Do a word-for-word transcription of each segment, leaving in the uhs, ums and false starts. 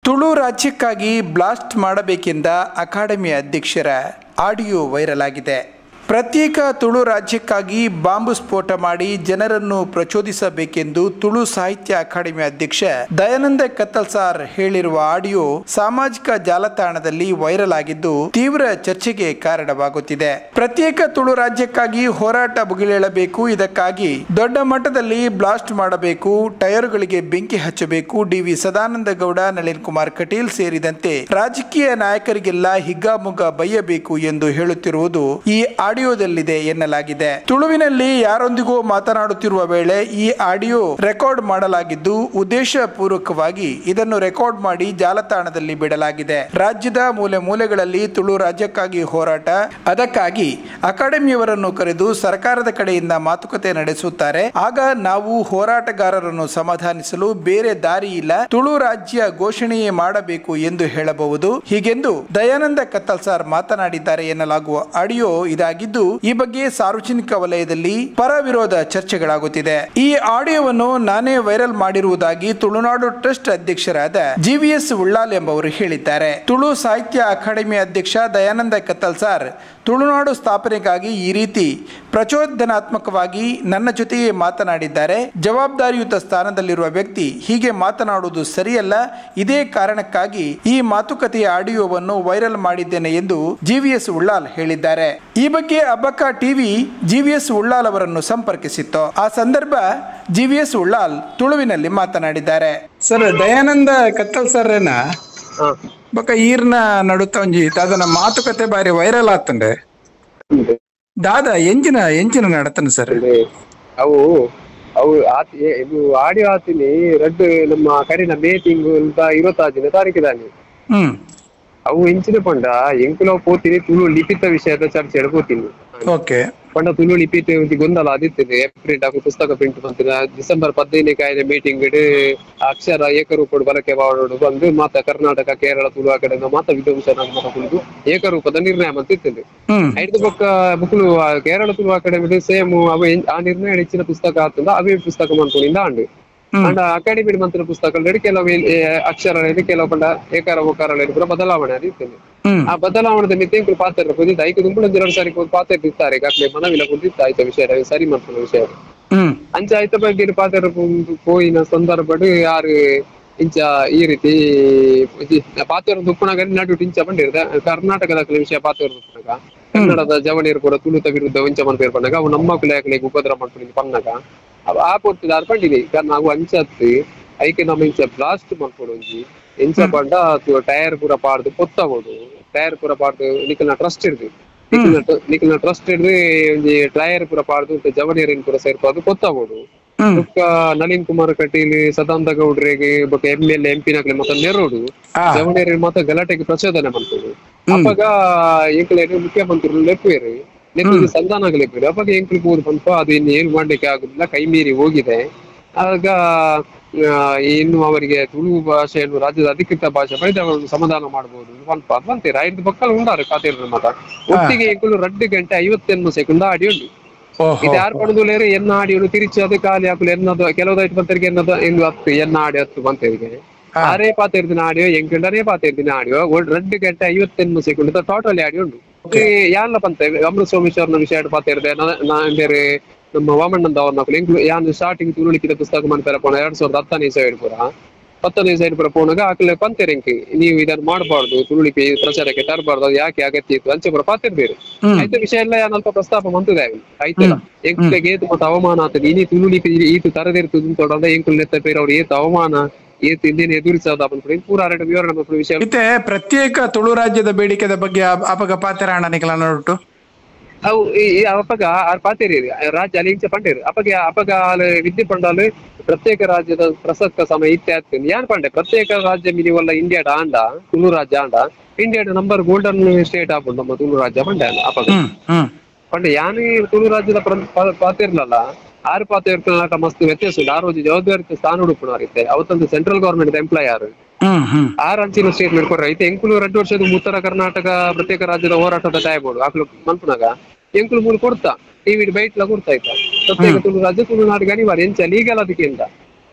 ತುಳು ರಾಜ್ಯಕ್ಕಾಗಿ ಬ್ಲಾಸ್ಟ್ ಮಾಡಬೇಕೆಂದ ಅಕಾಡೆಮಿ ಅಧ್ಯಕ್ಷರ ಆಡಿಯೋ ವೈರಲ್ ಆಗಿದೆ. ಪ್ರತ್ಯೇಕ ತುಳು ರಾಜ್ಯಕ್ಕಾಗಿ ಬಾಂಬು ಸ್ಫೋಟ ಮಾಡಿ ಜನರನ್ನು ಪ್ರಚೋದಿಸಬೇಕೆಂದು ತುಳು ಸಾಹಿತ್ಯ ಅಕಾಡೆಮಿ ಅಧ್ಯಕ್ಷ ದಯಾನಂದ ಕತ್ತಲ್ಸಾರ್ ಹೇಳಿರುವ ಆಡಿಯೋ ಸಾಮಾಜಿಕ ಜಾಲತಾಣದಲ್ಲಿ ವೈರಲ್ ಆಗಿದ್ದು ತೀವ್ರ ಚರ್ಚೆಗೆ ಕಾರಣವಾಗುತ್ತಿದೆ. ಪ್ರತ್ಯೇಕ ತುಳು ರಾಜ್ಯಕ್ಕಾಗಿ ಹೋರಾಟ ಭುಗಿಲೇಳಬೇಕು, ಇದಕ್ಕಾಗಿ ದೊಡ್ಡ ಮಟ್ಟದಲ್ಲಿ ಬ್ಲಾಸ್ಟ್ ಮಾಡಬೇಕು, ಟೈರ್ಗಳಿಗೆ ಬೆಂಕಿ ಹಚ್ಚಬೇಕು, ಡಿ ವಿ ಸದಾನಂದ ಗೌಡ, ನಳಿನ್ ಕುಮಾರ್ ಕಟೀಲ್ ಸೇರಿದಂತೆ ರಾಜಕೀಯ ನಾಯಕರಿಗೆಲ್ಲ ಹಿಗ್ಗಾಮುಗ್ಗಾ ಬಯ್ಯಬೇಕು ಎಂದು ಹೇಳುತ್ತಿರುವುದು ಈ ಆಡಿಯೋದಲ್ಲಿದೆ ಎನ್ನಲಾಗಿದೆ. ತುಳುವಿನಲ್ಲಿ ಯಾರೊಂದಿಗೂ ಮಾತನಾಡುತ್ತಿರುವ ವೇಳೆ ಈ ಆಡಿಯೋ ರೆಕಾರ್ಡ್ ಮಾಡಲಾಗಿದ್ದು ಉದ್ದೇಶ ಪೂರ್ವಕವಾಗಿ ಇದನ್ನು ರೆಕಾರ್ಡ್ ಮಾಡಿ ಜಾಲತಾಣದಲ್ಲಿ ಬಿಡಲಾಗಿದೆ. ರಾಜ್ಯದ ಮೂಲೆ ಮೂಲೆಗಳಲ್ಲಿ ತುಳು ರಾಜ್ಯಕ್ಕಾಗಿ ಹೋರಾಟ, ಅದಕ್ಕಾಗಿ ಅಕಾಡೆಮಿಯವರನ್ನು ಕರೆದು ಸರ್ಕಾರದ ಕಡೆಯಿಂದ ಮಾತುಕತೆ ನಡೆಸುತ್ತಾರೆ. ಆಗ ನಾವು ಹೋರಾಟಗಾರರನ್ನು ಸಮಾಧಾನಿಸಲು ಬೇರೆ ದಾರಿ ಇಲ್ಲ, ತುಳು ರಾಜ್ಯ ಘೋಷಣೆಯೇ ಮಾಡಬೇಕು ಎಂದು ಹೇಳಬಹುದು. ಹೀಗೆಂದು ದಯಾನಂದ ಕತ್ತಲ್ಸಾರ್ ಮಾತನಾಡಿದ್ದಾರೆ ಎನ್ನಲಾಗುವ ಆಡಿಯೋ ಇದಾಗಿದ್ದು ಈ ಬಗ್ಗೆ ಸಾರ್ವಜನಿಕ ವಲಯದಲ್ಲಿ ಪರ ವಿರೋಧ ಚರ್ಚೆಗಳಾಗುತ್ತಿದೆ. ಈ ಆಡಿಯೋವನ್ನು ನಾನೇ ವೈರಲ್ ಮಾಡಿರುವುದಾಗಿ ತುಳುನಾಡು ಟ್ರಸ್ಟ್ ಅಧ್ಯಕ್ಷರಾದ ಜಿ ವಿ ಎಸ್ ಉಳ್ಳಾಲ್ ಎಂಬವರು ಹೇಳಿದ್ದಾರೆ. ತುಳು ಸಾಹಿತ್ಯ ಅಕಾಡೆಮಿ ಅಧ್ಯಕ್ಷ ದಯಾನಂದ ಕತ್ತಲ್ಸಾರ್ ತುಳುನಾಡು ಸ್ಥಾಪನೆಗಾಗಿ ಈ ರೀತಿ ಪ್ರಚೋದನಾತ್ಮಕವಾಗಿ ನನ್ನ ಜೊತೆಯೇ ಮಾತನಾಡಿದ್ದಾರೆ. ಜವಾಬ್ದಾರಿಯುತ ಸ್ಥಾನದಲ್ಲಿರುವ ವ್ಯಕ್ತಿ ಹೀಗೆ ಮಾತನಾಡುವುದು ಸರಿಯಲ್ಲ. ಇದೇ ಕಾರಣಕ್ಕಾಗಿ ಈ ಮಾತುಕತೆಯ ಆಡಿಯೋವನ್ನು ವೈರಲ್ ಮಾಡಿದ್ದೇನೆ ಎಂದು ಜಿ ವಿ ಎಸ್ ಉಳ್ಳಾಲ್ ಹೇಳಿದ್ದಾರೆ. ಈ ಬಗ್ಗೆ Abbakka TV G V S Ullal ಅವರನ್ನು ಸಂಪರ್ಕಿಸಿತ್ತು. ಆ ಸಂದರ್ಭ ಜಿ ವಿ ಎಸ್ ಉಳ್ಳಾಲ್ ತುಳುವಿನಲ್ಲಿ ಮಾತನಾಡಿದ್ದಾರೆ. ಸರ್, ದಯಾನಂದ ಕತ್ತಲ್ಸಾರ್ ಬೊಕ್ಕ ಈರ್ನ ನಡುತ್ತ ಒಂಜಿ ದಾದನ ಮಾತುಕತೆ ಬಾರಿ ವೈರಲ್ ಆತಂಡೆ ದಾದ ಎಂಜಿನ ಎಂಜಿನ ನಡತನ ಸರ್ ಅವು ಅವು ಇದು ಆಡಿಯೋ ಆತೀನಿ ರಡ್ಡು ನಮ್ಮ ಕರಿನ ಮೀಟಿಂಗ್ ಅಂತ ಇರುವತ್ತಾದಿನ ತಾರೀಕಿದಾನೆ ಹ್ಮ್ ಅವು ಇಂಚಿನ ಪಂಡ ಎಂಕುಲ ಪೋತೀನಿ ತುಳು ಲಿಪಿತ ವಿಷಯದ ಚರ್ಚೆ ಪೋತೀನಿ. ಓಕೆ ಪಂಡ ತುಳು ಲಿಪಿತ ಗೊಂದಲ ಆದಿತ್ತದೆ. ಏಪ್ರಿಲ್ ಆಗ ಪುಸ್ತಕ ಪ್ರಿಂಟ್ ಬಂತಿನ ಡಿಸೆಂಬರ್ ಪದಿನೈದನೇ ಕಾಯ್ದೆ ಮೀಟಿಂಗ್ ಅಕ್ಷರ ಏಕರೂಪಡು ಬಳಕೆ ಮಾಡೋದು ಬಂದು ಮಾತ ಕರ್ನಾಟಕ ಕೇರಳ ತುಳು ಆ ಕಡೆ ಮಾತ ವಿದ್ವಾಂಸನ ಕುಳಿತು ಏಕರೂಪದ ನಿರ್ಣಯ ಮಂತಿರ್ತದೆ. ಐದು ಪಕ್ಕ ಬುಕ್ಲು ಕೇರಳ ತುಳು ಅಕಾಡೆಮಿ ಸೇಮ್ ಅವ ಆ ನಿರ್ಣಯ ಹೆಚ್ಚಿನ ಪುಸ್ತಕ ಆಗ್ತದ ಅವೇ ಪುಸ್ತಕ ಮಾಡ್ಕೊಂಡಿಂದ ಆಂಡು ಅಂಡ ಅಕಾಡೆಮಿ ಮಂತ್ರ ಪುಸ್ತಕಗಳು ಕೆಲವು ಅಕ್ಷರ ಕೆಲವು ಪಂಡ ಏಕಾರ ಓಕಾರ ಕೂಡ ಬದಲಾವಣೆ ಆಗಿರ್ತದೆ. ಆ ಬದಲಾವಣೆ ಮಿತಿ ಪಾತ್ರ ಕುದಿತ ಐದು ದುಂಬಳ ಎರಡು ಸಾರಿ ಪಾತ್ರ ಇರ್ತಾರೆ ಗಾಟ್ಲೆ ಮನವಿಲ್ಲ ಕುದಿತ ಆಯ್ತ ವಿಷಯ ಸರಿ ಮಾಡ್ಕೊಳ್ಳೋ ವಿಷಯ ಅಂಚೆ ಆಯ್ತ ಬಗ್ಗೆ ಪಾತ್ರ ಪೋಯಿನ ಸಂದರ್ಭ ಯಾರು ಇಂಚ ಈ ರೀತಿ ಪಾತ್ರ ದುಪ್ಪಣಗ ನಡು ಇಂಚ ಬಂದಿರ್ದ ಕರ್ನಾಟಕದ ವಿಷಯ ಪಾತ್ರ ದುಪ್ಪಣಗ ಕನ್ನಡದ ಜವಳಿಯರು ಕೂಡ ತುಳುತ ವಿರುದ್ಧ ಇಂಚ ಮಂತ್ರ ಪಂಡಾಗ ಅವು ನಮ್ಮ ಕುಲೆಗಳಿಗೆ ಉಪದ್ರ ಮಾಡ್ಕೊಂಡು ಪನ್ನಗ ಆ ಪೊರ್ತಿದ ಅರ್ಪಂಡಿದೆ ಕಾರಣ ಅವು ಅಂಚತ್ತು ಐಕೆ ನಮ್ಮ ಇಂಚ ಬ್ಲಾಸ್ಟ್ ಮಾಡ್ಕೊಡೋಂಜಿ ಎಂಚ ಪಂಡ ಟೈರ್ ಪೂರ ಪಾಡ್ದು ಪೊತ್ತಗೋಡು ಟೈರ್ ಪೂರ ಪಾಡ್ದು ನಿಖಲ್ನ ಟ್ರಸ್ಟ್ ಇರ್ದು ನಿಖಲ್ನ ಟ್ರಸ್ಟ್ ಹಿಡ್ದು ಒಂಜಿ ಟೈರ್ ಪೂರ ಪಾಡ್ದು ಜವಳಿಯರಿನ ಪೂರ ಸೇರ್ಪಾದು ಪೊತ್ತಗೋಡು ಬೊಕ್ಕ ನಳಿನ್ ಕುಮಾರ್ ಕಟೀಲ್ ಸದಾನಂದ ಗೌಡ್ರಿಗೆ ಬೊಕ್ಕ ಎಂ ಎಲ್ ಎಂ ಪಿ ನಕ್ಲೆ ಮತ್ತ ನೆರೋಡು ಜವಳಿಯರಿ ಮತ್ತ ಗಲಾಟೆಗೆ ಪ್ರಚೋದನೆ ಮಾಡ್ತೇವೆ. ಅವಾಗ ಎಂಕ್ಲೇನು ಮುಖ್ಯಮಂತ್ರಿಗಳು ಲೆಪ್ಪೇರು ಲೆಪ್ಪಿಗೆ ಸಂಧಾನ ಲೆಪ್ಪೇರು ಅವಾಗ ಎಂಕ್ಲು ಹೋದ್ ಬಂತ ಅದು ಇನ್ನು ಏನು ಮಾಡ್ಲಿಕ್ಕೆ ಆಗುದಿಲ್ಲ, ಕೈ ಮೀರಿ ಹೋಗಿದೆ. ಆಗ ಇನ್ನು ಅವರಿಗೆ ತುಳು ಭಾಷೆಯನ್ನು ರಾಜ್ಯದ ಅಧಿಕೃತ ಭಾಷೆ ಬೈದ ಸಮಾಧಾನ ಮಾಡಬಹುದು ಸ್ವಲ್ಪ ಅದ್ವಂತೀರ ಐದು ಮಕ್ಕಳು ಉಂಡಾರು ಖಾತೆ ಮತ ಒಟ್ಟಿಗೆ ಎಂಕ್ಲು ರಡ್ಡು ಗಂಟೆ ಐವತ್ತೆಂಟು ಸೆಕೆಂಡ್ ಆಡಿ ಉಂಡು. ಇದು ಯಾರು ಪಡೆದುಲೇರು ಎನ್ನ ಆಡಿಯೋನು ತಿರುಚಿ ಅದು ಖಾಲಿ ಹಾಕಲು ಎನ್ನದು ಕೆಲವುದಾಯ್ತು ಬಂತರಿಗೆ ಎನ್ನದು ಎಂದು ಹತ್ತು ಎನ್ನ ಆಡಿ ಹತ್ತು ಬಂತರಿಗೆ ಆರೇ ಪಾತಿರ್ದಿನ ಆಡಿಯೋ ಎಂಟನೇ ಪಾತಿರ್ದಿನ ಆಡಿಯೋ ಎರಡು ಗಂಟೆ ಐವತ್ತೆಂಟು ಸೆಕೆಂಡ್ ಟೋಟಲಿ ಆಡಿ ಉಂಡು. ಯಾನ್ಲ ಬಂತ ಅಮೃತ ಸೋಮೇಶ್ವರನ ವಿಷಯ ಪಾತಿರ್ದೆ ಬೇರೆ ನಮ್ಮ ವಾಮಣ್ಣಂದ ಅವ್ರನ್ನ ಯಾನ್ ಸ್ಟಾರ್ಟಿಂಗ್ ತುಳುಳಿಕಿದ ಪುಸ್ತಕ ಮಾಡ್ತಾರೆ ಪೋಣ ಎರಡ್ ಸಾವಿರದ ಹತ್ತನೇ ಸೈಡ್ ಪುರ ಹತ್ತನೇ ಸೈಡ್ ಪುರ ಪೋಣಾಗ ಆಕಲೆ ಪಂತೆರೆಂಕಿ ನೀವು ಇದನ್ನ ಮಾಡಬಾರ್ದು, ತುಳುಳಿಪಿ ಪ್ರಚಾರಕ್ಕೆ ತರಬಾರ್ದು, ಅದು ಯಾಕೆ ಅಗತ್ಯ ಇತ್ತು ಅಂಚೆ ಪುರ ಪಾತಿರ್ಬೇರು ಆಯ್ತ ವಿಷಯ ಎಲ್ಲ ಏನಲ್ಪ ಪ್ರಸ್ತಾಪ ಮಂತದೆ ಆಯ್ತಲ್ಲ ಎಂಕ್ಲೆಗೆ ಏತು ಮತ್ತೆ ಅವಮಾನ ಆಗ್ತದೆ ಇನಿ ತುಳುಳಿಪಿ ಈತು ತರದಿರ್ತದ ತೊಡದ ಎಂಕುಲ್ ನೆತ್ತ ಬೇರೆ ಅವ್ರು ಏತು ಅವಮಾನ ಏತು ಇಂದೇನು ಎದುರಿಸೋದ ಪೂರ ಎರಡು ವಿವರಣೆ ವಿಷಯ ಮತ್ತೆ ಪ್ರತ್ಯೇಕ ತುಳು ರಾಜ್ಯದ ಬೇಡಿಕೆದ ಬಗ್ಗೆ ಅಪಗ ಪಾತೆರಾಣ ನಿಖಲ ನೋಡು ಅವು ಅಪಗ ಪಾತೇರಿ ರಾಜ್ಯ ಅಲ್ಲಿ ಇಂಚ ಪಂಡೇರು ಅಪಗ ಅಪಗ ವಿದ್ಯೆ ಪಂಡಾಲು ಪ್ರತ್ಯೇಕ ರಾಜ್ಯದ ಪ್ರಸಕ್ತ ಸಮಯ ಇತ್ಯಾದ ಯಾನ್ ಪಂಡೆ ಪ್ರತ್ಯೇಕ ರಾಜ್ಯ ಮಿಲಿವಲ್ಲ ಇಂಡಿಯಾಡ ಆಂಡ ತುಳು ರಾಜ್ಯ ಆಂಡ ಇಂಡಿಯಾದ ನಂಬರ್ ಗೋಲ್ಡನ್ ಸ್ಟೇಟ್ ಆಗ್ಬೋದು ನಮ್ಮ ತುಳು ರಾಜ್ಯ ಪಂಡೆ ಅಪಗ ಪಂಡೆ ಯಾನ್ ತುಳು ರಾಜ್ಯದ ಪಾತಿರ್ಲಲ್ಲ ಆರು ಪಾತ್ರ ಇರ್ತ ಮಸ್ತ್ ವ್ಯತ್ಯಾಸ ಇಲ್ಲ. ಆ ರೋಜು ಜವಾಬ್ದಾರಿ ಸ್ಥಾನ ಹುಡುಕುಣಾರಿತ್ತೆ ಅವತ್ತೊಂದು ಸೆಂಟ್ರಲ್ ಗವರ್ಮೆಂಟ್ ಎಂಪ್ಲಾಯರ್ ಆರ್ ಅಂಚಿನ ಸ್ಟೇಟ್ಮೆಂಟ್ ಕೊಡ್ರ ಐತೆ ಎಂಕುಲು ಎರಡು ವರ್ಷದ ಉತ್ತರ ಕರ್ನಾಟಕ ಪ್ರತ್ಯೇಕ ರಾಜ್ಯದ ಹೋರಾಟದ ಟೈಬೋರ್ಡ್ ಆಕಲು ಮಲ್ಪುನಾಗ ಎಂಕುಲು ಮೂರು ಕೊಡ್ತಾ ಟಿವಿ ಬೈಟ್ಲ ಕೊಡ್ತಾ ಇತ್ತ ಪ್ರತ್ಯೇಕ ತುಳು ರಾಜ್ಯ ತುಳುನಾಡಿಗೆ ಅನಿವಾರ್ಯ ಎಂಚ ಲೀಗಲ್ ಅದಕ್ಕೆ ಅಂತ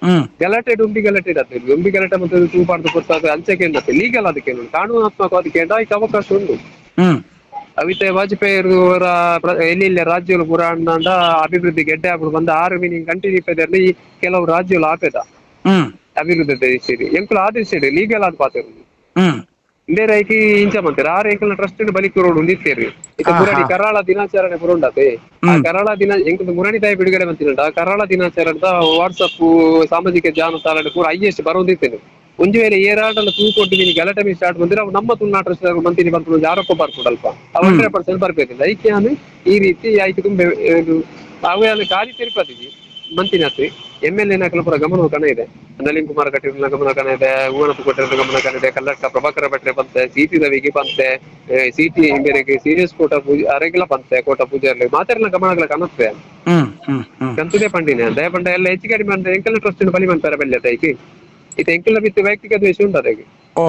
ಗಲಾಟೆ ಡುಂಬಿ ಗಲಾಟೆ ಇಡತ್ತೆ ಡುಂಬಿ ಗಲಾಟೆ ಮತ್ತೆ ತೂಪಾಡ್ದು ಕೊಡ್ತಾರೆ ಅಂಚೆಗೆ ಲೀಗಲ್ ಅದಕ್ಕೆ ಕಾನೂನಾತ್ಮಕವಾಗಿ ಅದಕ್ಕೆ ಅವಕಾಶ ಉಂಟು. ಅವಿತೆ ವಾಜಪೇಯಿ ಅವರ ಎಲ್ಲಿ ರಾಜ್ಯಗಳು ಪುರಾಣ ಅಭಿವೃದ್ಧಿ ಗೆಡ್ಡೆ ಆಗ್ಬಿಡು ಬಂದ ಆರು ಮೀನಿಂಗ್ ಕಂಟಿನ್ಯೂ ಇಪ್ಪದಲ್ಲಿ ಕೆಲವು ರಾಜ್ಯಗಳು ಆಪೇದ ಅಭಿವೃದ್ಧಿ ಸೇರಿ ಎಂಕುಲು ಆದೇಶ ಲೀಗಲ್ ಆದ ಪಾತ್ರ ಇಂದೇ ರೈಕಿ ಇಂಚ ಮಂತಾರೆ ಆರು ಎಂಕಲ್ನ ಟ್ರಸ್ಟ್ ಬಲಿಕ್ ರೋಡ್ ಒಂದಿತ್ತೇರಿ ಇತ ಮುರಣಿ ಕರಾಳ ದಿನಾಚರಣೆ ಬರೋಂಡತೆ ಆ ಕರಾಳ ದಿನ ಎಂಕುಲು ಮುರಣಿ ತಾಯಿ ಬಿಡುಗಡೆ ಬಂತಿರಂಡ ಆ ಕರಾಳ ದಿನಾಚರಣೆದ ವಾಟ್ಸಪ್ ಸಾಮಾಜಿಕ ಜಾಲತಾಣ ಪೂರ ಹೈಯೆಸ್ಟ್ ಬರೋದಿತ್ತೇನೆ ಒಂದು ವೇಳೆ ಏರಾಡಲ್ಲ ತೂ ಕೊಟ್ಟು ನೀನು ಗಲಾಟೆ ಮೀ ಸ್ಟಾರ್ಟ್ ಬಂದ್ರೆ ಅವು ನಮ್ಮ ತುಳುನಾಟ ಟ್ರಸ್ಟ್ ಮಂತಿನಿ ಬರ್ಕೊಂಡು ಆರೋಪ ಬರ್ಕೊಡಲ್ಪ ಅವ್ ಹಂಡ್ರೆಡ್ ಪರ್ಸೆಂಟ್ ಬರ್ಬೇಕಿಲ್ಲ ಐಕೆ ಅಂದ್ರೆ ಈ ರೀತಿ ಆಯ್ತು ತುಂಬ ಅವೇ ಅಲ್ಲಿ ಗಾಡಿ ತಿರುಪತಿಗೆ ಮಂತಿನ ಹತ್ರಿ ಎಮ್ ಎಲ್ ಎನ ಪುರ ಗಮನ ಕಣ ಇದೆ ನಳಿನ್ ಕುಮಾರ್ ಕಟೀಲ್ ಗಮನ ಕಣ ಇದೆ ಹೂವನಪ್ಪ ಕೊಟ್ಟಿರೋ ಗಮನ ಕಣ ಇದೆ ಕಲ್ಲಡ್ಕ ಪ್ರಭಾಕರ ಭಟ್ರೆ ಬಂತೆ ಸಿಟಿ ರವಿಗೆ ಬಂತೆ ಸಿಟಿ ಬೇರೆಗೆ ಸೀರಿಯಸ್ ಕೋಟ ಪೂಜೆ ಅರೆಗೆಲ್ಲ ಬಂತೆ ಕೋಟ ಪೂಜೆ ಮಾತೆಲ್ಲ ಗಮನಗಳ ಕಾಣುತ್ತೆ ಕಂತುದೇ ಪಂಡಿನ ದಯ ಪಂಡ ಎಲ್ಲ ಹೆಚ್ಚು ಕಡಿಮೆ ಅಂದ್ರೆ ಎಂಕಲ್ ಟ್ರಸ್ಟ್ ಬಲಿ ಮಾಡ್ತಾರೆ ಬೆಲ್ಲ ತೈಕಿ ಇದು ಎಂಕಲ್ನ ಬಿತ್ತು ವೈಯಕ್ತಿಕ ದ್ವೇಷ ಉಂಟು ಅದಕ್ಕೆ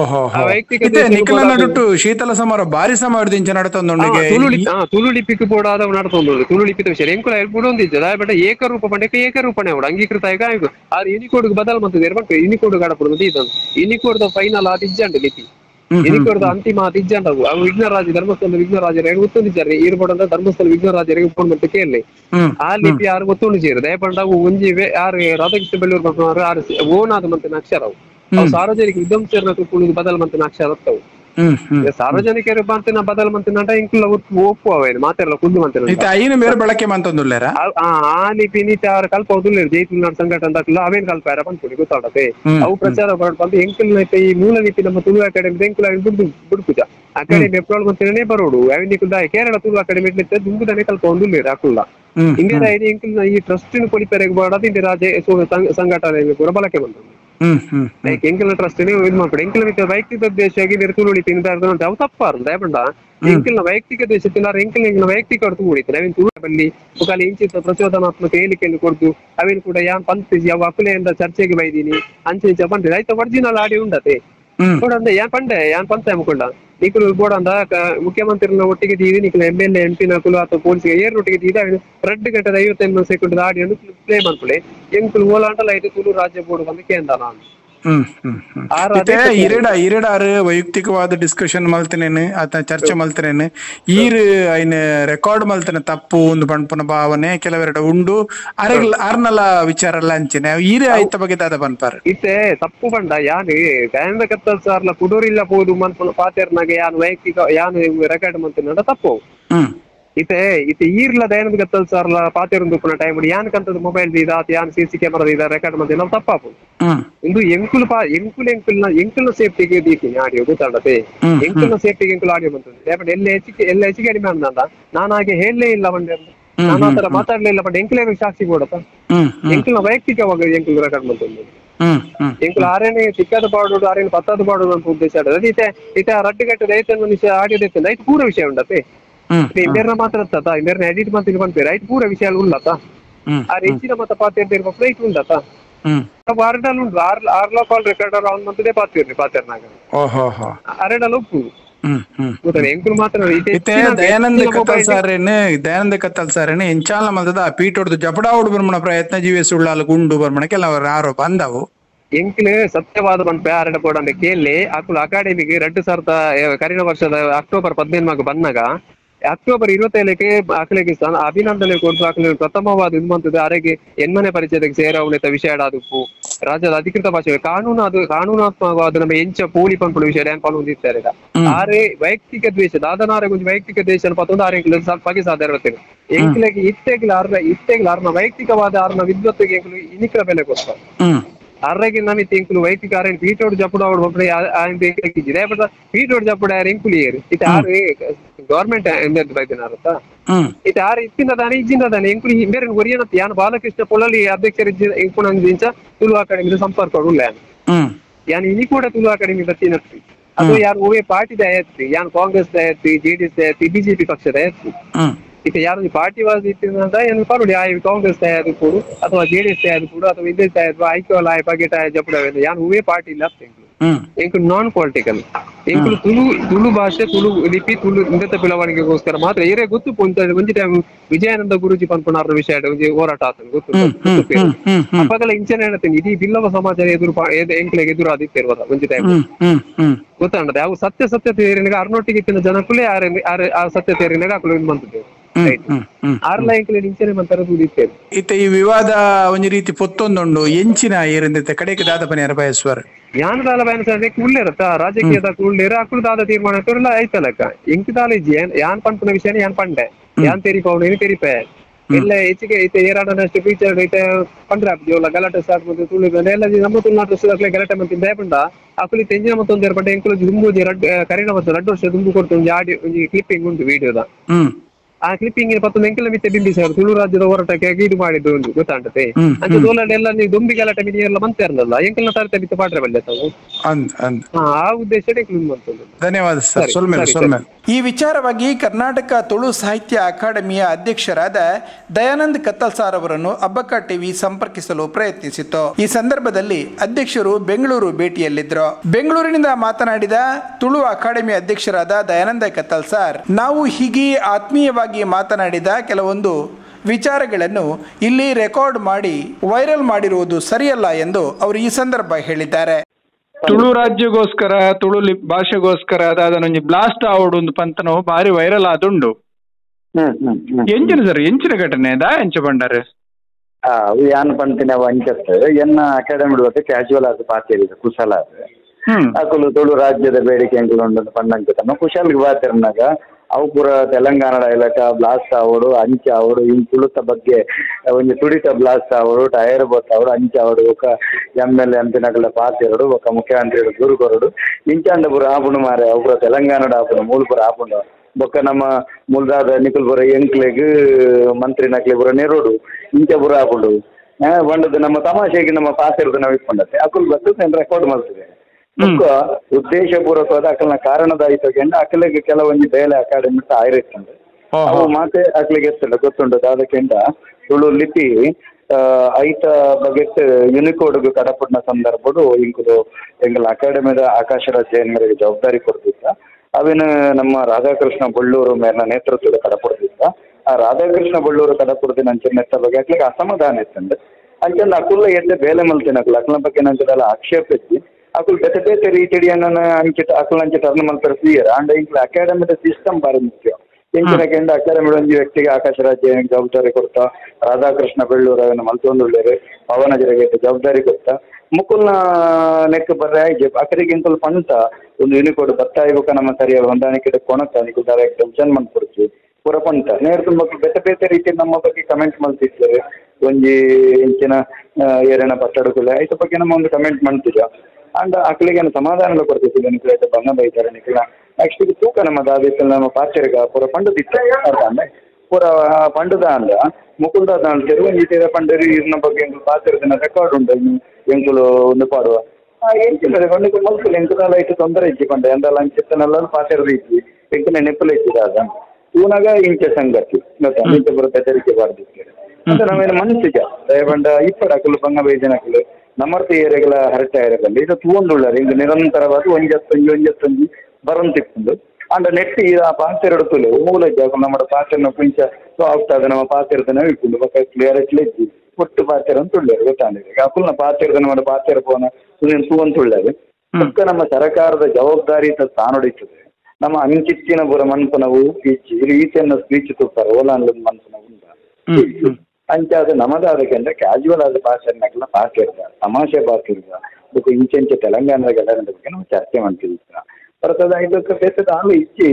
ಶೀತಲ ಸಮಾರ ಬಾರಿ ಸಮಾರದಿಂಚ ನಡತೊಂದುಂಡಿಗೆ ತುಳುಲಿಪಿಕ್ ಬೋಡಾದ ನಡತೊಂದುಂಡು ತುಳುಲಿಪಿತ ವಿಷಯ ಎಂಕುಲ ಬುಡೊಂದಿಜ್ಜದ ಬಟ್ ಏಕರೂಪ ಪಂಡಕ್ಕೆ ಏಕರೂಪಣೆ ಅವ್ಡು ಅಂಗೀಕೃತ ಆಗ ಆಯ್ತು ಆ ಯುನಿಕೋಡ್ ಬದಲು ಮತ್ತೆ ಬಟ್ ಯುನಿಕೋಡ್ ಗಾಡಪಡುದು ಇದೊಂದು ಯುನಿಕೋಡ್ ಫೈನಲ್ ಆದ ಇಜ್ಜಂಡು ಲಿಪಿ ಯುನಿಕೋಡ್ ಅಂತಿಮ ಆದ ಇಜ್ಜಂಡವು ಅವು ವಿಘ್ನರಾಜ ಧರ್ಮಸ್ಥಳ ವಿಘ್ನರಾಜರಿಗೆ ಗೊತ್ತೊಂದಿದ್ದಾರೆ ಇರ್ಬೋಡ ಧರ್ಮಸ್ಥಳ ವಿಘ್ನರಾಜರಿಗೆ ಉಪ್ಪು ಮತ್ತೆ ಕೇಳಿ ಆ ಲಿಪಿ ಯಾರು ಗೊತ್ತೊಂದು ಸೇರು ದಯಪಂಡವು ಒಂಜಿ ಯಾರು ರಾಧಾಕೃಷ್ಣ ಬೆಳ್ಳೂರು ಬರ್ತಾರೆ ಆರು ಓನಾದ ಮತ್ತೆ ಅಕ್ಷರವು ಅವು ಸಾರ್ವಜನಿಕ ವಿದ್ವಂಸರನ್ನ ಕುಳಿದು ಬದಲ್ ಮಂತಿನ ಅಕ್ಷರ ಆಗ್ತವು ಸಾರ್ವಜನಿಕರು ಬಂತಿನ ಬದಲ್ ಮಂತಿನ ಇಂಕುಲ ಒಪ್ಪು ಅವೇನು ಮಾತೆಲ್ಲ ಕುದ್ದು ಮಂತಿನ ಬಳಕೆ ಆ ಲಿಪಿ ನೀತಿ ಅವ್ರ ಕಲ್ಪ ಹೋದಿಲ್ಲ ಜೈತುನಾಡ್ ಸಂಘಟನೆ ಅವೇನ್ ಕಲ್ಪಾರ ಬಂದ್ಕೊಡಿ ಗೊತ್ತಾಡತ್ತೆ ಅವು ಪ್ರಚಾರ ಬಂದು ಎಂಕಲ್ನ ಈ ಮೂಲ ಲಿಪಿ ನಮ್ಮ ತುಳು ಅಕಾಡೆಮಿ ಎಂಕುಲ ಬಿಡುದು ಬಿಡುಕುಜ ಅಕಾಡೆಮಿ ಎಪ್ರಾಲ್ ಮಂತಿನೇ ಬರೋಡು ಅವೇನ್ ಕೇರಳ ತುಳು ಅಕಾಡೆಮಿ ದುಂಬುದನೆ ಕಲ್ಪ ಹೊಂದಿಲ್ಲ ಹಾಕುಲ್ಲ ಇಂಡಿಯಾ ಎಂಕಲ್ನ ಈ ಟ್ರಸ್ಟ್ ಕೊಡಿಪೆರೆಗೆ ಬಾಡೋದು ಇಂಡಿಯಾ ರಾಜ್ಯ ಸಂಘಟನೆ ಕೂಡ ಬಳಕೆ ಬಂತು ಲೈಕ್ ಎಂಕಲ್ನ ಟ್ರಸ್ಟ್ ಇದು ಮಾಡ್ಕೊಡಿ ಎಂಕಲ್ ವೈಯಕ್ತಿಕ ದೇಶ ತುಳುಳಿ ತಿಂದ ಅವು ತಪ್ಪಾರು ದಯಪಂಡ ಎಂಕಲ್ನ ವೈಯಕ್ತಿಕ ದೇಶ ತಿನ್ನಾರ ಎಂಕಲ್ ಎಂಕಲ್ನ ವೈಯಕ್ತಿಕ ಹೊರತು ಕೂಡಿತ್ತು ನಾವೇನು ತುಳುಬಲ್ಲಿ ಮುಖಾಲಿ ಇಂಚಿತ ಪ್ರಚೋದನಾತ್ಮಕ ಹೇಳಿಕೆಯನ್ನು ಕೊಡ್ತು ಅವೇನು ಕೂಡ ಯಾನ್ ಪಂತ ಯಾವ ಅಕುಲೆಯಿಂದ ಚರ್ಚೆಗೆ ಬೈದೀನಿ ಅಂಚೆ ಇಂಚ ಬಂದಿದೆ ಆಯ್ತಾ ಒರಿಜಿನಲ್ ಆಡಿ ಉಂಡತೆ ನೋಡಂದ ಯಾನ್ ಪಂಡೆ ಯಾನ್ ಪಂತ ಮುಕೊಂಡ ನಿಖಲು ಬೋಡಂದ ಮುಖ್ಯಮಂತ್ರಿನ ಒಟ್ಟಿಗೆ ತೀರಿ ನಿಖಲು M L A M P ನಕಲು ಅಥವಾ ಪೊಲೀಸ್ಗೆ ಏರ್ ಒಟ್ಟಿಗೆ ತೀರಿ ರೆಡ್ ಗಂಟೆದ ಐವತ್ತೈದು ಸೆಕೆಂಡ್ ಆಡಿಯನ್ನು ಪ್ಲೇ ಮಾಡ್ಕೊಳ್ಳಿ ಎಂಕುಲು ಓಲಾಂಟಲ್ ಐದು ತುಳು ರಾಜ್ಯ ಬೋರ್ಡ್ ಬಂದು ಕೇಂದ್ರ ನಾನು ಇರಡ ಇರಡಾರು ವೈಯಕ್ತಿಕವಾದ ಡಿಸ್ಕಷನ್ ಮಲ್ತನೇನು ಆತ ಚರ್ಚೆ ಮಲ್ತನೇನು ಈರ್ ಐನ್ ರೆಕಾರ್ಡ್ ಮಲ್ತನೆ ತಪ್ಪು ಒಂದು ಪಂಪನ ಭಾವನೆ ಕೆಲವೆರಡು ಉಂಡು ಅರೆಗ್ ಆರ್ನಲ ವಿಚಾರ ಎಲ್ಲ ಅಂಚನೆ ಈರ್ ಆಯ್ತ ಬಗ್ಗೆ ದಾದ ಪನ್ಪಾರ ಇತ್ತೆ ತಪ್ಪು ಬಂಡ ಯಾನು ಗಾಯನ ಕತ್ತಲ್ ಸಾರ್ಲ ಕುಡೋರಿಲ್ಲ ಪೋದು ಮನ್ಪನ ಪಾತೆರ್ನಾಗೆ ಯಾನು ವೈಯಕ್ತಿಕ ಯಾನು ರೆಕಾರ್ಡ್ ಮಲ್ತನ ತಪ್ಪು ಇತ್ತೆ ಇತ್ತೆ ಈರ್ಲ ದಯಾನಂದ ಗತ್ತಲ್ ಸಾರ್ಲ ಪಾತೆರೊಂದು ಉಪ್ಪನ ಟೈಮ್ ಯಾನ್ ಕಂತದ ಮೊಬೈಲ್ ದೀದ ಆತ ಯಾನ್ ಸಿ ಸಿ ಕ್ಯಾಮರಾ ದೀದ ರೆಕಾರ್ಡ್ ಮಂದಿ ನಾವು ತಪ್ಪಾಪು ಇಂದು ಎಂಕುಲ್ ಪಾ ಎಂಕುಲ್ ಎಂಕುಲ್ನ ಎಂಕುಲ್ನ ಸೇಫ್ಟಿಗೆ ದೀತೀನಿ ಆಡಿಯೋ ಗೊತ್ತಾಡತೆ ಎಂಕುಲ್ನ ಸೇಫ್ಟಿಗೆ ಎಂಕುಲ್ ಆಡಿಯೋ ಬಂತಂದ್ರೆ ಯಾಕಂದ್ರೆ ಎಲ್ಲ ಹೆಚ್ಚಿಗೆ ಎಲ್ಲ ಹೆಚ್ಚಿಗೆ ಕಡಿಮೆ ಅಂದ ನಾನು ಹಾಗೆ ಹೇಳಲೇ ಇಲ್ಲ ಬಂಡೆ ನಾನು ಆ ತರ ಮಾತಾಡ್ಲೇ ಇಲ್ಲ ಬಟ್ ಎಂಕುಲೇ ಸಾಕ್ಷಿ ಕೊಡತ್ತ ಎಂಕುಲ್ನ ವೈಯಕ್ತಿಕವಾಗಿ ಎಂಕುಲ್ ರೆಕಾರ್ಡ್ ಬಂತಂದ್ರೆ ಎಂಕುಲ್ ಆರೇನೆ ಚಿಕ್ಕದ ಪಾಡೋದು ಆರೇನೆ ಪತ್ತದ ಪಾಡೋದು ಅಂತ ಉದ್ದೇಶ ಆಡೋದು ಈತ ಈತ ರಡ್ಡುಗಟ್ಟದ ಐತನ್ ಮನುಷ್ಯ ಆಡಿಯೋ ದೇತಂದ ಐದು ಪೂರ ವಿಷಯ ಉಂಡತೆ ಇಂದೆರ್ನ ಮಾತ್ರ ಇರ್ತತ ಇಂದೆರ್ನ ಎಡಿಟ್ ಮಂತ್ ಬಂತೀರ ಐದು ಪೂರ ವಿಷಯ ಉಳ್ಳತ ಆ ಹೆಚ್ಚಿನ ಮತ ಪಾತಿರ್ದಿರುವ ಫ್ಲೈಟ್ ಉಂಡತ ಅರಡಲ್ ಉಂಟು ಆರ್ ಆರ್ಲಾ ಕಾಲ್ ರೆಕಾರ್ಡರ್ ಅವ್ನು ಮಂತದೇ ಪಾತಿರ್ರಿ ಪಾತಿರ್ನಾಗ ಅರಡಲ್ ಉಪ್ಪು ಎಂಕುಲು ಮಾತ್ರ ದಯಾನಂದ ಕತ್ತಲ್ ಸಾರೇನು ದಯಾನಂದ ಕತ್ತಲ್ ಸಾರೇನು ಎಂಚಾಲ ಮಲ್ತದ ಪೀಟ್ ಹೊಡೆದು ಜಪಡಾವುಡು ಬರ್ಮಣ ಪ್ರಯತ್ನ ಜೀವಿಸಿ ಉಳ್ಳಾಲ ಗುಂಡು ಬರ್ಮಣ ಕೆಲವರ ಆರೋಪ ಅಂದವು ಎಂಕ್ಲೆ ಸತ್ಯವಾದ ಪಂಪೆ ಆರಡ ಬೋಡಂದೆ ಕೇಳಿ ಅಕುಲು ಅಕಾಡೆಮಿಗೆ ಎರಡು ಸಾವಿರದ ಕರಿನ ವರ್ಷದ ಅಕ್ಟೋಬರ್ ಹದಿನೈದು ಬಂದಾಗ ಅಕ್ಟೋಬರ್ ಇರುವತ್ತೇಳಕ್ಕೆ ಅಕಲಿಗೆ ಅಭಿನಂದನೆ ಕೊಟ್ಟು ಅಕಲಿ ಪ್ರಥಮವಾದ ಇದು ಮಂತದ ಅರೆಗೆ ಎನ್ಮನೆ ಪರಿಚಯಕ್ಕೆ ಸೇರವಣಿತ ವಿಷಯ ಆಡಾದಪ್ಪು ರಾಜ್ಯದ ಅಧಿಕೃತ ಭಾಷೆ ಕಾನೂನು ಅದು ಕಾನೂನಾತ್ಮಕವಾದ ನಮ್ಮ ಎಂಚ ಪೋಲಿ ಪಂಪುಳ ವಿಷಯ ಡ್ಯಾನ್ ಹೊಂದಿರ್ತಾರೆ ಆರೆ ವೈಯಕ್ತಿಕ ದ್ವೇಷ ದಾದನಾರೆ ಗುಂಜಿ ವೈಯಕ್ತಿಕ ದ್ವೇಷ ಪತ್ತೊಂದು ಆರೆ ಬಗ್ಗೆ ಸಾಧ್ಯ ಇರುತ್ತೇನೆ ಎಂಕ್ಲೆಗೆ ಇತ್ತೆಗ್ಲ ಅರ್ನ ಇತ್ತೆಗ್ಲ ಅರ್ನ ವೈಯಕ್ತಿಕವಾದ ಅರ್ನ ವಿದ್ವತ್ತಿಗೆ ಎಂಕ್ಲು ಇನಿಕ್ರ ಬೆಲೆ ಕೊಡ್ತಾರೆ ಅರ್ರಗೆ ನಮಿತ್ ಎಂಕುಲು ವೈಯಕ್ತಿಕ ಆರೇನು ಪೀಟೋಡ್ ಜಪ್ಪುಡ ಅವ್ರು ಒಬ್ಬರೇ ಆಯ್ತಿದ್ರೆ ಬಟ್ ಪೀಟೋಡ್ ಜಪ್ಪುಡ ಯಾರು ಎಂಕುಲಿಯರು ಇದು ಆರು ಗವರ್ಮೆಂಟ್ ಎಂದದ್ದು ಬೈದಿನಾರತ್ತ ಇದು ಆರು ಇತ್ತಿನ ದಾನೆ ಇಜ್ಜಿನ ದಾನೆ ಎಂಕುಲಿ ಬೇರೆ ಒರಿಯನತ್ ಯಾನು ಬಾಲಕೃಷ್ಣ ಪೊಲಲಿ ಅಧ್ಯಕ್ಷರ ಎಂಕುಣಂಜಿಂಚ ತುಳು ಅಕಾಡೆಮಿ ಸಂಪರ್ಕ ಉಳ್ಳ ಯಾನು ಇನಿ ಕೂಡ ತುಳು ಅಕಾಡೆಮಿ ಬತ್ತಿನತ್ತಿ ಅದು ಯಾರು ಓವೇ ಪಾರ್ಟಿದ ಆಯತ್ತಿ ಯಾನು ಕಾಂಗ್ರೆಸ್ ಆಯತ್ತಿ ಜೆಡಿಎಸ್ ಆಯತ್ತಿ ಬಿಜೆಪಿ ಪಕ್ಷದ ಆಯತ್ತಿ ಈಗ ಯಾರು ಪಾರ್ಟಿ ವಾದ ಇತ್ತಿನ ಏನು ಪರುಡಿ ಆಯ್ ಕಾಂಗ್ರೆಸ್ ಆಯದು ಕೂಡು ಅಥವಾ ಜೆಡಿಎಸ್ ಆಯದು ಕೂಡು ಅಥವಾ ಇದೇ ಆಯ್ತು ಐಕ್ಯವಾಲ ಆಯ್ ಬಗೆಟ್ ಆಯ ಜಪುಡ ಯಾನು ಹೂವೇ ಪಾರ್ಟಿ ಇಲ್ಲ ಎಂಕು ನಾನ್ ಪೊಲಿಟಿಕಲ್ ಎಂಕುಲು ತುಳು ತುಳು ಭಾಷೆ ತುಳು ಲಿಪಿ ತುಳು ಇಂದೆತ ಬೆಳವಣಿಗೆಗೋಸ್ಕರ ಮಾತ್ರ ಏರೇ ಗೊತ್ತು ಪೊಂತ ಒಂಜಿ ಟೈಮ್ ವಿಜಯಾನಂದ ಗುರೂಜಿ ಪನ್ಪುನಾರ್ನ ವಿಷಯ ಒಂಜಿ ಹೋರಾಟ ಆತನು ಗೊತ್ತು ಗೊತ್ತು ಅಪ್ಪಗಲ ಇಂಚನೆ ಹೇಳ್ತೀನಿ ಇಡೀ ಬಿಲ್ಲವ ಸಮಾಜ ಎದುರು ಎಂಕ್ಲೆಗೆ ಎದುರು ಆದಿತ್ತಿರುವದ ಒಂಜಿ ಟೈಮ್ ಗೊತ್ತಾಂಡದೆ ಅವು ಸತ್ಯ ಸತ್ಯತೆ ಏರಿನಾಗ ಅರ್ನೊಟ್ಟಿಗೆ ಇತ್ತಿನ ಜನಕ್ಕೂ ಆ ಸತ್ಯತೆ ಏರಿನಾಗ ಅಕ್ಕಳು ಇದು ಬಂತದೆ ಆರ್ಲ ಎಂಕ್ಲೆ ಇಂಚನೆ ಮಂತರ ದೂಡಿತ್ತೇವೆ ಇತ್ತ ಈ ವಿವಾದ ಒಂಜಿ ರೀತಿ ಪೊತ್ತೊಂದುಂಡು ಎಂಚಿನ ಏರಿಂದೈತೆ ಕಡೆಗೆ ದಾದ ಪನಿಯರ ಬಯಸ್ವರ್ ಯಾನ್ ದಾಲ ಬಯನ ಕುಳ್ಳೇರತ್ತ ರಾಜಕೀಯದ ಕುಳ್ಳೇರ ಅಕ್ಕಳು ದಾದ ತೀರ್ಮಾನ ಎಲ್ಲ ಆಯ್ತಲಕ್ಕ ಎಂಕಿ ದಾಲೇಜಿ ಯಾನ್ ಪಂಪನ ವಿಷಯ ಯಾನ್ ಪಂಡೆ ಯಾನ್ ತೆರಿಪವನು ಏನು ತೆರಿಪೆ ಎಲ್ಲ ಹೆಚ್ಚಿಗೆ ಐತೆ ಏರಾಡನಷ್ಟು ಫೀಚರ್ ಐತೆ ಪಂಡ್ರೆ ಆಗ್ತೀವಲ್ಲ ಗಲಾಟೆ ಸ್ಟಾರ್ಟ್ ಮಾಡಿ ತುಳಿ ಎಲ್ಲ ನಮ್ಮ ತುಳುನಾಡು ಗಲಾಟೆ ಮತ್ತೆ ದಯಪಂಡ ಅಕ್ಕಲಿ ತೆಂಜಿನ ಮತ್ತೊಂದು ಏರ್ಪಟ್ಟೆ ಎಂಕಲು ದುಂಬು ಕರಿಣ ಮತ್ತು ಎರಡು ವರ್ಷ ದುಂಬು ಕೊಡ್ತು ಒಂದು ಆಡಿಯೋ ಒಂದು ಕ್ಲಿಪ್ಪಿಂಗ್ ಉಂಟು ವಿಡಿಯೋದ ಆ ಕ್ಲಿಪ್ಪಿಂಗ್ ಪತ್ತೊಂದು ಎಂಕೆಲ್ಲ ಮಿತ್ತೆ ಬಿಂಬಿಸಾರು ತುಳು ರಾಜ್ಯದ ಹೋರಾಟಕ್ಕೆ ಇದು ಮಾಡಿದ್ದು ಒಂದು ಗೊತ್ತಾಂಟತೆ ಅಂತ ತೋಲಾಡ ಎಲ್ಲ ನೀವು ದೊಂಬಿ ಗಲಾಟೆ ಮಿನಿ ಎಲ್ಲ ಮಂತೆ ಇರಲ್ಲ ಎಂಕೆಲ್ಲ ತರತೆ ಬಿತ್ತು ಪಾಟ್ರೆ ಬಲ್ಲೆ ತಾವು ಆ ಉದ್ದೇಶ ಧನ್ಯವಾದ ಸರ್. ಈ ವಿಚಾರವಾಗಿ ಕರ್ನಾಟಕ ತುಳು ಸಾಹಿತ್ಯ ಅಕಾಡೆಮಿಯ ಅಧ್ಯಕ್ಷರಾದ ದಯಾನಂದ್ ಕತ್ತಲ್ ಸಾರ್ ಅವರನ್ನು ಅಬ್ಬಕ್ಕ ಟಿವಿ ಸಂಪರ್ಕಿಸಲು ಪ್ರಯತ್ನಿಸಿತ್ತು. ಈ ಸಂದರ್ಭದಲ್ಲಿ ಅಧ್ಯಕ್ಷರು ಬೆಂಗಳೂರು ಭೇಟಿಯಲ್ಲಿದ್ದರು. ಬೆಂಗಳೂರಿನಿಂದ ಮಾತನಾಡಿದ ತುಳು ಅಕಾಡೆಮಿ ಅಧ್ಯಕ್ಷರಾದ ದಯಾನಂದ ಕತ್ತಲ್ ಸಾರ್, ನಾವು ಹೀಗೆ ಆತ್ಮೀಯವಾಗಿ ಮಾತನಾಡಿದ ಕೆಲವೊಂದು ವಿಚಾರಗಳನ್ನು ಇಲ್ಲಿ ರೆಕಾರ್ಡ್ ಮಾಡಿ ವೈರಲ್ ಮಾಡಿರುವುದು ಸರಿಯಲ್ಲ ಎಂದು ಅವರು ಈ ಸಂದರ್ಭ ಹೇಳಿದ್ದಾರೆ. ತುಳು ರಾಜ್ಯಗೋಸ್ಕರ ತುಳು ಲಿಪ್ ಭಾಷೆಗೋಸ್ಕರ ಅದನ್ನೊಂದು ಬ್ಲಾಸ್ಟ್ ಆವೊಂದು ಪಂತನು ಬಾರಿ ವೈರಲ್ ಆದುಂಡು. ಎಂಚಿನ ಸರ್ ಎಂಚಿನ ಘಟನೆ ದಾ ಎಂಚ ಬಂಡಾರೆ ಅವು ಯಾನ್ ಪಂತಿನ ಅಂಚತ್ ಎನ್ನ ಅಕಾಡೆಮಿ ಬಗ್ಗೆ ಕ್ಯಾಶುವಲ್ ಆದ ಪಾತ್ರ ಕುಶಲ ಅಕುಲು ತುಳು ರಾಜ್ಯದ ಬೇಡಿಕೆ ಎಂಕುಲು ಪಂಡಂಕ ಕುಶಲ್ಗೆ ಬಾತಿರ್ನಾಗ ಅವು ಪೂರ ತೆಲಂಗಾಣ ಇಲಾಖ ಬ್ಲಾಸ್ಟ್ ಆವೋಡು ಅಂಚ ಆವೋಡು ಇನ್ ತುಳುತ ಬಗ್ಗೆ ಒಂದು ತುಡಿತ ಬ್ಲಾಸ್ಟ್ ಆವೋಡು ಟೈರ್ ಬಸ್ ಆವೋಡು ಅಂಚ ಆವೋಡು ఒక ಎಮ್.ಎಲ್.ಎ ಅಂತಿನಕಲ ಪಾತಿರೋಡು ఒక ಮುಖ್ಯಮಂತ್ರಿ ಗುರುಗೊರಡು ಇಂಚಾಂಡ ಪೂರ ಆಪುಂಡು ಮಾರೆ ಅವು ಪೂರ ತೆಲಂಗಾಣದ ಆಪುಂಡು ಮೂಲ ಪೂರ ಆಪುಂಡು ಬೊಕ್ಕ ನಮ್ಮ ಮುಲ್ದಾದ ನಿಕುಲ್ ಪೂರ ಎಂಕ್ಲೆಗ್ ಮಂತ್ರಿ ನಕ್ಲೆ ಪೂರ ನೆರೋಡು ಇಂಚ ಪೂರ ಆಪುಂಡು ಬಂಡದು ನಮ್ಮ ತಮಾಷೆಗೆ ನಮ್ಮ ಪಾತಿರೋದು ನಾವು ಇಟ್ಕೊಂಡತ್ತೆ ಅಕುಲ್ ಬಸ್ ರೆಕಾರ್ಡ್ ಮಾಡ್ತದೆ ಉದ್ದೇಶಪೂರ್ವಕವಾದ ಅಕಲ್ನ ಕಾರಣದಾಯಿತಗೊಂಡು ಅಕಲಿಗೆ ಕೆಲವೊಂದು ಬೇಲೆ ಅಕಾಡೆಮಿ ಆಯ್ರಿರ್ತಂಡೆ ಅವು ಮಾತೆ ಅಕಲಿಗೆ ಎತ್ತಲ್ಲ ಗೊತ್ತುಂಡು ಅದಕ್ಕೆಂಡ ತುಳು ಲಿಪಿ ಐತ ಬಗೆಟ್ ಯುನಿಕೋಡ್ಗೆ ಕಡಪಡಿನ ಸಂದರ್ಭಡು ಇಂಕುಲು ಎಂಗಲ ಅಕಾಡೆಮಿದ ಆಕಾಶ ರಾಜ್ಯ ಎಂಗಳಿಗೆ ಜವಾಬ್ದಾರಿ ಕೊಡ್ತಿದ್ದ ಅವಿನ ನಮ್ಮ ರಾಧಾಕೃಷ್ಣ ಬಳ್ಳೂರು ಮೇಲಿನ ನೇತೃತ್ವದ ಕಡಪಡ್ತಿದ್ದ ಆ ರಾಧಾಕೃಷ್ಣ ಬಳ್ಳೂರು ಕಡಪಡ್ದಿನ ಅಂಚಿನ ಎತ್ತ ಬಗ್ಗೆ ಅಕ್ಲಿಗೆ ಅಸಮಾಧಾನ ಇತ್ತಂಡೆ ಅಂಚಂದ ಅಕುಲ್ಲ ಎತ್ತೆ ಬೇಲೆ ಮಲ್ತಿನ ಅಕಲ್ ಅಕ್ಲ ಬಗ್ಗೆ ನಂಚದಲ್ಲ ಆಕ್ಷೇಪ ಇತ್ತು ಅಕುಲ್ ಬೇತೆ ಬೇತೆ ರೀತಿಯ ಅಂಚಿಟ ಅಕಲ್ ಅಂಚಿಟ ಅರ್ನ ಮಲ್ಪರ ಕ್ಲಿಯರ್ ಅಂಡ್ ಇಂಕ್ಲ ಅಕಾಡೆಮಿದ ಸಿಸ್ಟಮ್ ಬಾರಿ ಮುಖ್ಯ ಎಂಚಿನಕೆಂಡ ಅಕಾಡೆಮಿ ಒಂಜಿ ವ್ಯಕ್ತಿಗೆ ಆಕಾಶ ರಾಜ್ಯ ಜವಾಬ್ದಾರಿ ಕೊಡ್ತಾ ರಾಧಾಕೃಷ್ಣ ಬೆಳ್ಳೂರು ಅವನ ಮಲ್ತೊಂದುಳ್ಳೇರು ಪವನ ಜರಗೇಟ್ ಜವಾಬ್ದಾರಿ ಕೊಡ್ತಾ ಮುಕುಲ್ನ ನೆಕ್ ಬರ್ರೆ ಅಕರಿಗೆ ಇಂಕುಲ್ ಪಂತ ಒಂದು ಯುನಿಕೋಡ್ ಬತ್ತಾಯಿಗೋಕ ನಮ್ಮ ಸರಿಯಾಗಿ ಹೊಂದಾಣಿಕೆ ಕೊಣತ್ತ ನಿಕುಲ್ ಡೈರೆಕ್ಟ್ ಟೆನ್ಷನ್ ಮಾಡ್ಕೊಡ್ತು ಪೂರ ಪಂತ ನೇರ್ದು ಮಕ್ಕಳು ಬೇತೆ ಬೇತೆ ರೀತಿ ನಮ್ಮ ಬಗ್ಗೆ ಕಮೆಂಟ್ ಮಾಡ್ತಿದ್ದಾರೆ ಒಂಜಿ ಇಂಚಿನ ಏರಿನ ಪಟ್ಟಡಕುಲೆ ಐತ ಬಗ್ಗೆ ನಮ್ಮ ಒಂದು ಕಮೆಂಟ್ ಮಾಡ್ತಿದ್ದ ಅಂಡ್ ಅಕ್ಲಿಗೆ ಸಮಾಧಾನ ಕೊಡ್ತಿದ್ದಿಲ್ಲ ನಿಖಿಲ ಬಂಗ ಬೈತಾರೆ ನಿಖಿಲ ನೆಕ್ಸ್ಟ್ ತೂಕ ನಮ್ಮ ದಾದಿತ್ತು ನಮ್ಮ ಪಾಚರಿಗ ಪೂರ ಪಂಡದಿತ್ತು ಅರ್ಥ ಅಂದೆ ಪೂರ ಪಂಡದ ಅಂದ ಮುಕುಲ್ದ ಅಂತೀರು ಈ ಪಂಡರಿ ಇರ್ನ ಬಗ್ಗೆ ಎಂಕುಲು ಪಾತಿರದಿನ ರೆಕಾರ್ಡ್ ಉಂಟು ಎಂಕುಲು ಒಂದು ಪಾಡುವ ಎಂಚಿಲ್ಲ ಪಂಡಿಗೆ ಮಲ್ಕುಲು ಎಂಕುಲ ಐಟು ತೊಂದರೆ ಇಚ್ಚಿ ಪಂಡ ಎಂದಲ್ಲ ಅಂಚಿತ್ತನೆಲ್ಲ ಪಾತಿರದ ಇಚ್ಚಿ ಎಂಕುನ ನೆಪ್ಪಲು ಇಚ್ಚಿದ ಅದ ತೂನಾಗ ಇಂಚೆ ಸಂಗತಿ ಗೊತ್ತಾ ಇಂಚೆ ಪೂರ ಬೆದರಿಕೆ ಬಾರ್ದಿತ್ತು ಅಂತ ನಾವೇನು ಮನಸ್ಸಿಗ ದಯಪಂಡ ಇಪ್ಪಡ ಅಕಲು ಬಂಗ ಬೈದಿನ ಅಕಲು ನಮ್ಮರ್ತಿ ಏರಿಯಾಗಳ ಹರಟ ಏರಿಯಾದಲ್ಲಿ ಇದು ತೂಂದುಳ್ಳಾರೆ ಹಿಂಗೆ ನಿರಂತರವಾದ ಒಂಜತ್ತೊಂಜಿ ಒಂಜತ್ತೊಂಜಿ ಬರಂತಿಪ್ಪುಂಡು ಅಂಡ ನೆಟ್ಟಿ ಆ ಪಾತೆರಡು ತುಲೆ ಮೂಲ ಜಾಗ ನಮ್ಮ ಪಾತೆರನ ಕುಂಚ ಆಗ್ತದೆ ನಮ್ಮ ಪಾತೆರದನ ಇಪ್ಪುಂಡು ಪಕ್ಕ ಕ್ಲಿಯರ್ ಇಟ್ಲೆಜ್ಜಿ ಒಟ್ಟು ಪಾತೆರ ಅಂತ ತುಳ್ಳೇರು ಗೊತ್ತಾಂಡಿದೆ ಅಕುಲ್ನ ಪಾತೆರದ ನಮ್ಮ ಪಾತೆರ ಪೋನ ಸುನೇನು ತೂ ಅಂತ ತುಳ್ಳೇರು ಪಕ್ಕ ನಮ್ಮ ಸರ್ಕಾರದ ಜವಾಬ್ದಾರಿ ತಾನೊಡಿತದೆ ನಮ್ಮ ಅಂಚಿತ್ತಿನ ಪುರ ಮನ್ಪನವು ಈಚಿ ಈಚೆನ್ನ ಸ್ಪೀಚ್ ತುಪ್ಪಾರ ಓಲಾನ್ಲ ಮನ್ಪನವು ಉಂಟ ಅಂಚಾದ ನಮ್ಮದಾದಕ್ಕೆ ಅಂದ್ರೆ ಕ್ಯಾಜುವಲ್ ಆದ ಭಾಷೆನೆಲ್ಲ ಪಾತಿರ್ದ ತಮಾಷೆ ಪಾತಿರ್ದ ಅದಕ್ಕೆ ಇಂಚೆಂಚೆ ತೆಲಂಗಾಣದ ಘಟನೆ ಬಗ್ಗೆ ನಾವು ಚರ್ಚೆ ಮಾಡ್ತಿದ್ದ ಬರ್ತದ ಇದಕ್ಕೆ ಬೇಸದ ಆಳು ಇಚ್ಚಿ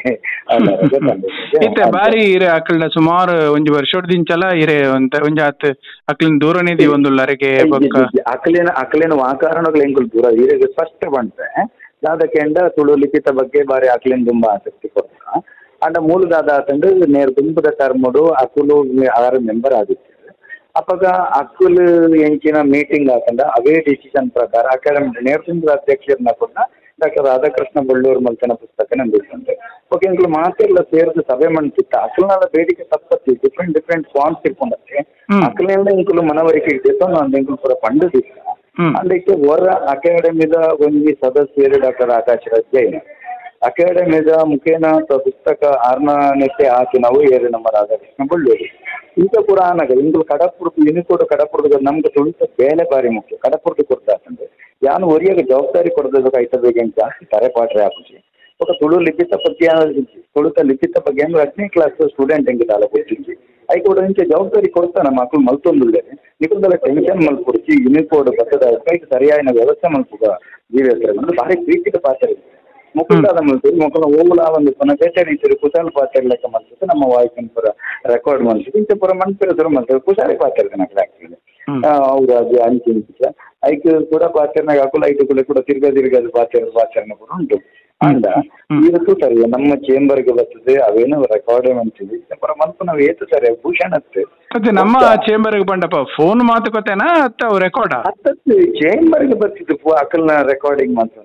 ಇತ್ತೆ ಬಾರಿ ಇರೆ ಅಕಲ್ನ ಸುಮಾರು ಒಂಜಿ ವರ್ಷದಿಂಚಲ ಇರೆ ಒಂತ ಒಂಜಿ ಆತ್ ಅಕಲಿನ ದೂರನಿಧಿ ಒಂದುಲ್ಲರಿಗೆ ಅಕಲಿನ ಅಕಲಿನ ವಾತಾವರಣಗಳು ಎಂಕುಲು ದೂರ ಇರೆಗೆ ಸ್ಪಷ್ಟ ಬಂದ್ರೆ ದಾದಕೆಂಡ ತುಳು ಲಿಖಿತ ಬಗ್ಗೆ ಬಾರಿ ಅಕಲಿನ ತುಂಬಾ ಆಸಕ್ತಿ ಕೊಡ್ತಾ ಅಂಡ ಮೂಲದಾದ ಆತಂಡು ನೇರು ದುಂಪದ ಟರ್ಮುಡು ಅಕುಲು ಆರು ಮೆಂಬರ್ ಆಗಿತ್ತು ಅಪ್ಪಾಗ ಅಕುಲು ಎಂಚಿನ ಮೀಟಿಂಗ್ ಹಾಕಂಡ ಅವೇ ಡಿಸಿಷನ್ ಪ್ರಕಾರ ಅಕಾಡೆಮಿ ನೇರು ದುಂಪದ ಅಧ್ಯಕ್ಷರನ್ನ ಕೂಡ ಡಾಕ್ಟರ್ ರಾಧಾಕೃಷ್ಣ ಬಳ್ಳೂರು ಮಲ್ತನ ಪುಸ್ತಕ ನಂಬಿಸ್ತಂತೆ ಓಕೆ ಎಂಕ್ಲು ಮಾತೆಲ್ಲ ಸೇರಿದು ಸಭೆ ಮಾಡ್ತಿತ್ತ ಅಕಲ್ನಾದ ಬೇಡಿಕೆ ತಪ್ಪತ್ತಿ ಡಿಫ್ರೆಂಟ್ ಡಿಫ್ರೆಂಟ್ ಫಾರ್ಮ್ಸ್ ಇಟ್ಕೊಂಡತ್ತೆ ಅಕಲಿಂದ ಎಂಕುಲು ಮನವರಿಕೆ ಇಟ್ಟಿತ್ತು ನಾನು ಎಂಕುಲು ಪೂರ ಪಂಡದಿತ್ತ ಅದಕ್ಕೆ ಹೊರ ಅಕಾಡೆಮಿದ ಒಂಜಿ ಸದಸ್ಯರು ಡಾಕ್ಟರ್ ಆಕಾಶ್ ರಾಜ್ ಜೈನ್ ಅಕಾಡೆಮಿದ ಮುಖೇನ ಪುಸ್ತಕ ಆರ್ನ ನೆಟ್ಟೆ ಹಾಕಿ ನಾವು ಏರಿ ನಮ್ಮ ರಾಧಾಕೃಷ್ಣ ಬಳ್ಳೂರು ಈಗ ಪುರ ಆನಾಗ ಇಂದು ಕಡಪುರ್ದು ಯುನಿಕೋಡ್ ಕಡಪುರ್ದು ನಮ್ಗೆ ತುಳಿತ ಬೇಲೆ ಬಾರಿ ಮುಖ್ಯ ಕಡಪುರ್ದು ಕೊಡ್ತಾಕಂದ್ರೆ ಯಾನು ಒರಿಯಾಗ ಜವಾಬ್ದಾರಿ ಕೊಡೋದಕ್ಕೆ ಆಯ್ತಬೇಕಂತ ಜಾಸ್ತಿ ತರೆ ಪಾಟ್ರೆ ಹಾಕುಜಿ ఒక ತುಳು ಲಿಖಿತ ಪದ್ಯ ತುಳುತ ಲಿಖಿತ ಬಗ್ಗೆ ಅಂದ್ರೆ ಹತ್ತನೇ ಕ್ಲಾಸ್ ಸ್ಟೂಡೆಂಟ್ ಹೆಂಗೆ ದಾಲ ಗೊತ್ತಿದ್ವಿ ಐಕೆ ಕೂಡ ಇಂಚೆ ಜವಾಬ್ದಾರಿ ಕೊಡ್ತಾನ ಮಕ್ಕಳು ಮಲ್ತೊಂದುಳ್ಳೆ ನಿಖಲ್ದಲ್ಲ ಟೆನ್ಷನ್ ಮಲ್ಪುಡ್ಚಿ ಯುನಿಕೋಡ್ ಬರ್ತದ ಕೈಗೆ ಸರಿಯಾದ ವ್ಯವಸ್ಥೆ ಮಲ್ಪುಗ ಜೀವೇಶ್ವರ ಅಂದ್ರೆ ಭಾರಿ ಪ್ರೀತಿತ ಪಾತ್ರ ಇದೆ ಮುಖಂಡಾದ ಮಲ್ತೀವಿ ಮುಖಂಡ ಹೋಗುಲ ಒಂದು ಪುನಃ ಬೇಟೆ ರೀತಿಯಲ್ಲಿ ಕುಶಾಲ ಪಾತ್ರ ಲೆಕ್ಕ ಮಾಡ್ತಿದ್ದೆ ನಮ್ಮ ವಾಯ್ಸಿನ ಪುರ ರೆಕಾರ್ಡ್ ಮಾಡ್ತಿದ್ವಿ ಇಂಚೆ ಪುರ ಮನ್ಪಿರ ಶುರು ಮಾಡ್ತೇವೆ ಕುಶಾಲಿ ಪಾತ್ರ ನಮ್ಗೆ ಆಗ್ತದೆ ಅವ್ರು ಅದು ಅಂಚಿಂಚ ಐಕೆ ಕೂಡ ಪಾತ್ರನಾಗ ಹಾಕಲು ಐದು ಕೂಡ ಕೂಡ ತಿರ್ಗಾ ತಿರ್ಗಾದ ಪಾತ್ರ ಪಾತ್ರನ ಕೂಡ ಉಂಟು ಅಂಡ ಇದು ಸರಿ ನಮ್ಮ ಚೇಂಬರ್ಗೆ ಬರ್ತದೆ ಅವೇನು ರೆಕಾರ್ಡ್ ಅಂತೀವಿ ಪರ ಮಲ್ಪ ನಾವು ಏತು ಸರಿ ಭೂಷಣ ಮತ್ತೆ ನಮ್ಮ ಚೇಂಬರ್ಗೆ ಬಂಡಪ್ಪ ಫೋನ್ ಮಾತುಕತೆನಾ ಅಥವಾ ರೆಕಾರ್ಡ್ ಹತ್ತತ್ತು ಚೇಂಬರ್ಗೆ ಬರ್ತಿದ್ದು ಅಕಲ್ನ ರೆಕಾರ್ಡಿಂಗ್ ಮಾತ್ರ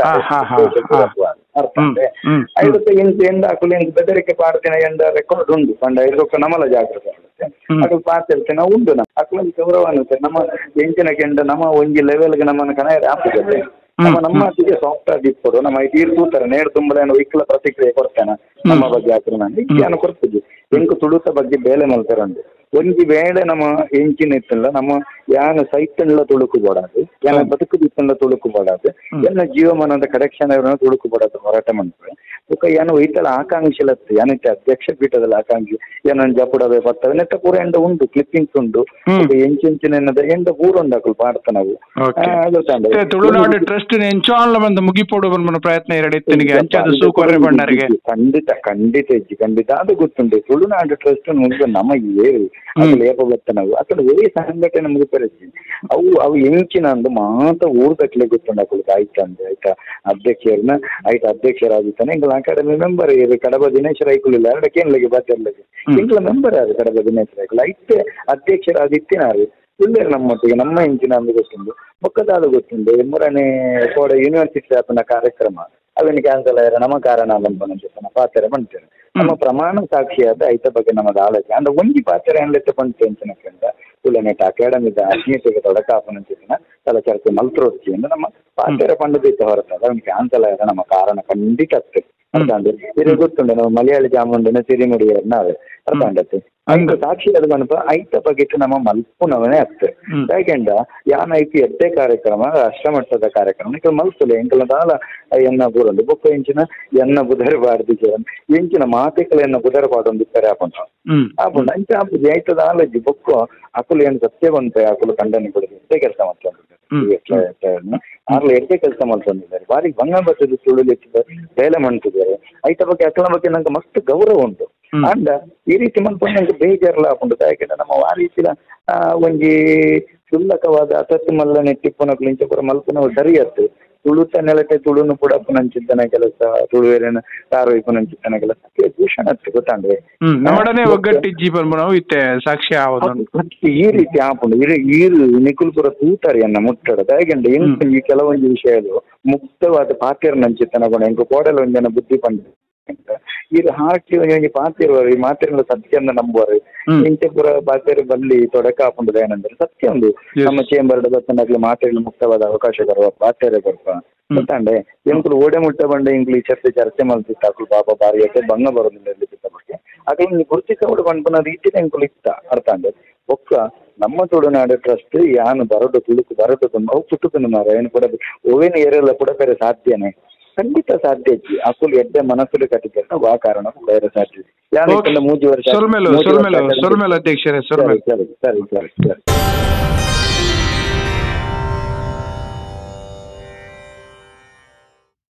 ಐವತ್ತು ಇಂಚ ಎಂದ ಅಕಲು ಇಂಚ ಬೆದರಿಕೆ ಪಾಡ್ತಿನ ಎಂದ ರೆಕಾರ್ಡ್ ಉಂಟು ಪಂಡ ಇದಕ್ಕೆ ನಮ್ಮಲ ಜಾಗೃತಿ ಆಗುತ್ತೆ ಅಕಲ್ ಪಾತಿರ್ತೇನೆ ಉಂಟು ನಮ್ಮ ಅಕಲೊಂದು ಗೌರವ ಅನ್ನುತ್ತೆ ನಮ್ಮ ಎಂಚಿನ ಕೆಂಡ ನಮ್ಮ ಒಂಜಿ ಲೆವೆಲ್ಗೆ ನಮ್ಮನ್ನು ಕಣ ಆಪ್ತದೆ ನಮ್ಮ ನಮ್ಮ ಅತಿಗೆ ಸಾಫ್ಟ್ವೇರ್ ಇಪ್ಪಡು ನಮ್ಮ ತೀರ್ ತೂತಾರೆ ನೇರ ತುಂಬಲೇನು ವಿಕಲ ಪ್ರತಿಕ್ರಿಯೆ ಕೊಡ್ತೇನೆ ನಮ್ಮ ಬಗ್ಗೆ ಆಕ್ರಮಣ ನಾನು ಕೊಡ್ತಿದ್ವಿ ಎಂಕು ತುಳುತ ಬಗ್ಗೆ ಬೇಲೆ ಮಲ್ತಾರಂದು ಒಂಜಿ ವೇಳೆ ನಮ್ಮ ಎಂಚಿನ ಇತ್ತಲ್ಲ ನಮ್ಮ ಯಾನ ಸೈತನ್ಲ ತುಳುಕು ಬೋಡಾದು ಯಾನ ಬದುಕು ದಿತ್ತನ್ಲ ತುಳುಕು ಬೋಡಾದು ಎಲ್ಲ ಜೀವಮಾನದ ಕಡೆಕ್ಷನ್ ತುಳುಕು ಬೋಡಾದು ಹೋರಾಟ ಮಾಡ್ತಾರೆ ಬುಕ್ಕ ಏನು ಐತಲ್ಲ ಆಕಾಂಕ್ಷಿಲತ್ತು ಏನೈತೆ ಅಧ್ಯಕ್ಷ ಪೀಠದಲ್ಲಿ ಆಕಾಂಕ್ಷಿ ಏನೋ ಜಪುಡವೇ ಬರ್ತವೆ ನೆಟ್ಟ ಪೂರ ಎಂಡ ಉಂಟು ಕ್ಲಿಪ್ಪಿಂಗ್ಸ್ ಉಂಟು ಎಂಚಿನ ಏನದ ಎಂಡ ಪೂರ ಉಂಡಾಕಲು ಪಾಡ್ತ ನಾವು ತುಳುನಾಡು ಟ್ರಸ್ಟ್ ಎಂಚಾನ್ಲ ಬಂದು ಮುಗಿಪೋಡು ಬಂದ ಪ್ರಯತ್ನ ಎರಡಿತ್ತನಿಗೆ ಅಂಚಾದ ಸೂಕೊರೆ ಬಣ್ಣರಿಗೆ ಖಂಡಿತ ಖಂಡಿತ ಇಜ್ಜಿ ಖಂಡಿತ ಅದು ಗೊತ್ತುಂಟು ತುಳುನಾಡು ಟ್ರಸ್ಟ್ ಮುಂದೆ ನಮಗೆ ಅದು ಲೇಪ ಬತ್ತ ನಾವು ಅಕಡೆ ಒಳ್ಳೆ ಸಂಘಟನೆ ಮುಗಿಪರಿಸಿ ಅವು ಅವು ಎಂಚಿನ ಅಂದು ಮಾತ್ರ ಊರ್ದಕ್ಲೆ ಗೊತ್ತುಂಡು ಅಕಲ್ಗೆ ಆಯ್ತು ಅಂದ್ರೆ ಆಯ್ತಾ ಅಧ್ಯಕ್ಷರನ್ನ ಆಯ್ತು ಅಧ್ಯಕ್ಷರಾಗಿತ್ತಾನೆ ಎಂಗಳ ಅಕಾಡೆಮಿ ಮೆಂಬರ್ ಇದು ಕಡಬ ದಿನೇಶ್ ರೈಕುಲಿಲ್ಲ ಎರಡಕ್ಕೆ ಏನ್ಲಗೆ ಬಾಧ್ಯರ್ಲಗೆ ಎಂಗಳ ಮೆಂಬರ್ ಯಾರು ಕಡಬ ದಿನೇಶ್ ರೈಕುಲ್ ಐತೆ ಅಧ್ಯಕ್ಷರಾದಿತ್ತಿನಾರು ಇಲ್ಲೇ ನಮ್ಮೊಟ್ಟಿಗೆ ನಮ್ಮ ಇಂಚಿನ ಅಂದು ಗೊತ್ತುಂಡು ಮೊಕ್ಕದಾದ ಗೊತ್ತುಂಡು ಮೂರನೇ ಕೋಡ ಯೂನಿವರ್ಸಿಟಿ ಆಪನ ಕಾರ್ಯಕ್ರಮ ಅವೇನು ಕ್ಯಾನ್ಸಲ್ ಆಯ್ರ ನಮ್ಮ ಕಾರಣ ಅಲ್ಲಂಬನ ಜೊತೆ ಪಾತ್ರೆ ಬಂತೇನೆ ನಮ್ಮ ಪ್ರಮಾಣ ಸಾಕ್ಷಿಯಾದ ಐತ ಬಗ್ಗೆ ನಮ್ಮದು ಆಲೋಚನೆ ಅಂದ್ರೆ ಒಂಜಿ ಪಾತ್ರೆ ಅನ್ಲೆತ್ತ ಬಂತು ಅಂಚಿನಕ್ಕಿಂತ ತುಲನೆಟ್ ಅಕಾಡೆಮಿದ ಅಜ್ಞತೆಗೆ ತೊಡಕಾಪನ ಜೊತೆನ ತಲ ಚರ್ಚೆ ಮಲ್ತ್ರೋಡ್ಚಿ ಅಂದ್ರೆ ನಮ್ಮ ಪಾತ್ರೆ ಪಂಡದಿತ್ತ ಹೊರತದ ಅವನಿಗೆ ಕ್ಯಾನ್ಸಲ್ ಆಯ್ರ ನಮ್ಮ ಕಾರಣ ಖಂಡಿತ ಆಗ್ತದೆ ಅರ್ಥಾಂದ್ರೆ ಇದು ಗೊತ್ತುಂಡು ನಾವು ಮಲಯಾಳಿ ಜಾಮುಂಡಿನ ಸಿರಿಮುಡಿಯರ್ ನಾವೇ ಅರ್ಥಾಂಡತ್ತೆ ಐದು ಸಾಕ್ಷಿ ಅದು ಬಂದು ಐತ ಬಗೆಟ್ ನಮ್ಮ ಮಲ್ಪುನವನೇ ಆಗ್ತದೆ ಯಾಕೆಂಡ ಯಾನ ಐತಿ ಎಡ್ಡೆ ಕಾರ್ಯಕ್ರಮ ರಾಷ್ಟ್ರಮಟ್ಟದ ಕಾರ್ಯಕ್ರಮ ಈಗ ಮಲ್ಪುಲೆ ಎಂಕಲ ದಾಲ ಎನ್ನ ಬೂರಂದು ಬೊಕ್ಕ ಎಂಚಿನ ಎನ್ನ ಬುಧರ ಬಾಡ್ದಿಗೆ ಎಂಚಿನ ಮಾತಿಕಲ ಎನ್ನ ಬುಧರ ಪಾಡೊಂದು ಇಪ್ಪರೆ ಹಾಕೊಂಡ ಹಾಕೊಂಡ ಅಂಚ ಹಾಪುಜಿ ಐತದ ಆಲಜ್ಜಿ ಬೊಕ್ಕ ಅಕುಲು ಏನು ಸತ್ಯ ಬಂತೆ ಅಕುಲು ಖಂಡನೆ ಕೊಡುದು ಎಷ್ಟೇ ಕೆಲಸ ಮಾಡ್ತಾರೆ ಆರ್ಲ ಎಡ್ಡೆ ಕೆಲಸ ಮಾಡ್ಕೊಂಡಿದ್ದಾರೆ ಬಾರಿ ಬಂಗ ಬರ್ತದೆ ತುಳುಲಿ ಬೇಲೆ ಮಾಡ್ತಿದ್ದಾರೆ ಐತ ಬಗ್ಗೆ ಅಕಲ ಬಗ್ಗೆ ನಂಗೆ ಮಸ್ತ್ ಗೌರವ ಉಂಟು ಅಂಡ ಈ ರೀತಿ ಮಲ್ಪಂಡು ನಂಗೆ ಬೇಜಾರಲ್ಲ ಹಾಕೊಂಡು ಯಾಕೆಂದ್ರೆ ನಮ್ಮ ಆ ರೀತಿಯ ಒಂಜಿ ಕ್ಷುಲ್ಲಕವಾದ ಅಸತ್ತು ಮಲ್ಲ ನೆಟ್ಟಿಪ್ಪನಕ್ಲು ಇಂಚ ಕೂಡ ಮಲ್ಪುನ ಸರಿಯತ್ತು ತುಳುತ ನೆಲತೆ ತುಳುನು ಕೂಡ ಪುನಂಚಿತ್ತನ ಕೆಲಸ ತುಳುವೇರಿನ ತಾರು ಪುನಂಚಿತ್ತನ ಕೆಲಸ ಭೂಷಣ ಗೊತ್ತಾಂಡ್ರೆ ನಮ್ಮಡನೆ ಒಗ್ಗಟ್ಟಿಜ್ಜಿ ಬಂದ್ಬಿಡವು ಇತ್ತೆ ಸಾಕ್ಷಿ ಈ ರೀತಿ ಆಪುಂಡು ಇರು ಈರು ನಿಕುಲ್ ಪುರ ತೂತಾರೆ ಅನ್ನ ಮುಟ್ಟಡ ಯಾಕೆಂದ್ರೆ ಎಂತ ಈ ಕೆಲವೊಂದು ವಿಷಯಗಳು ಮುಕ್ತವಾದ ಪಾತ್ರ ನಂಚಿತ್ತನ ಕೂಡ ಎಂಕು ಕೋಡಲ ಒಂಜನ ಬುದ್ಧಿ ಪಂಡ ಇದು ಹಾಕಿ ಪಾತಿರುವರು ಈ ಮಾತಿರ ಸತ್ಯವನ್ನು ನಂಬುವರು ಇಂಚೆ ಪುರ ಪಾತಿರು ಬಲ್ಲಿ ತೊಡಕ ಹಾಕೊಂಡು ಏನಂದ್ರೆ ಸತ್ಯ ಒಂದು ನಮ್ಮ ಚೇಂಬರ್ ಬತ್ತನಾಗ್ಲಿ ಮಾತಿರಲು ಮುಕ್ತವಾದ ಅವಕಾಶ ಬರುವ ಪಾತಿರ ಬರ್ಪ ಗೊತ್ತಾಂಡೆ ಎಂಕುಲು ಓಡೆ ಮುಟ್ಟ ಬಂಡೆ ಇಂಗ್ಲೀಷ್ ಚರ್ಚೆ ಚರ್ಚೆ ಮಲ್ತಿತ್ತ ಅಕಲು ಪಾಪ ಬಾರಿ ಐತೆ ಭಂಗ ಬರೋದಿಲ್ಲ ಇರ್ಲಿಕ್ಕಿತ್ತ ಬಗ್ಗೆ ಅಕಲು ನೀವು ಗುರುತಿಕ ಕೂಡ ಬಂಡ್ಪನ ರೀತಿಯ ಎಂಕುಲು ಇತ್ತ ಅರ್ಥ ಅಂಡೆ ಒಕ್ಕ ನಮ್ಮ ತುಳುನಾಡು ಟ್ರಸ್ಟ್ ಯಾನು ಬರೋಡು ತುಳುಕು ಬರೋಡು ಅವು ಪುಟ್ಟುಕನು ಮಾರ ಏನು ಕೂಡ ಓವೇನು ಏರೆಲ್ಲ ಕೂಡ ಬೇರೆ ಸಾಧ್ಯನೇ ಖಂಡಿತ ಸಾಧ್ಯ ಇಜ್ಜಿ ಅಕುಲು ಎಡ್ಡೆ ಮನಸ್ಸುಲು ಕಟ್ಟಿದ್ದ ಆ ಕಾರಣ ಬೇರೆ ಸಾಧ್ಯ ಯಾರು ಮೂಜಿ ವರ್ಷ ಅಧ್ಯಕ್ಷರೇ ಸರಿ ಸರಿ ಸರಿ ಸರಿ